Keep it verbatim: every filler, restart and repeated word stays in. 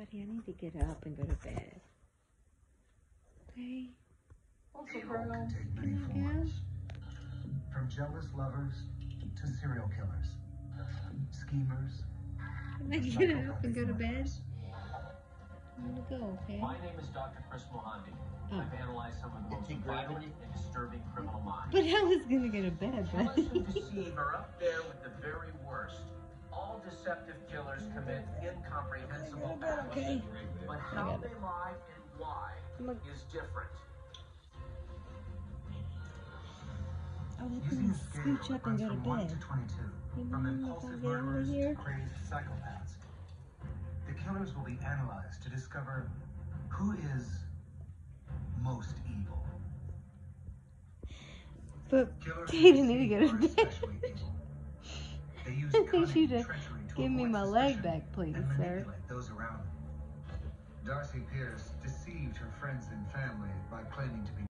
Buddy, I need to get up and go to bed. Okay? Also, girl, can take many Can I forms. From jealous lovers to serial killers, schemers. Can I get up and go to bed? I'm gonna go, okay? My name is Doctor Chris Mohandi. Oh. I've analyzed some of the most violent and disturbing criminal minds. But I was gonna go to bed, Killers buddy. who deceive are up there with the very worst. All deceptive killers commit incomprehensible acts. Okay. But I how got they it. lie and why I'm a- is different. I was Using gonna a scale scooch that up and runs go to from one bed. to twenty-two, You from mind if I impulsive get out of murderers to here? crazed psychopaths, the killers will be analyzed to discover who is most evil. But Killers Katie who need to deceive go to are bed. especially evil. They use I think cunning she'd, and uh, treachery to give me avoid my leg suspicion back, please, and sir. manipulate those around them. Darcy Pierce deceived her friends and family by claiming to be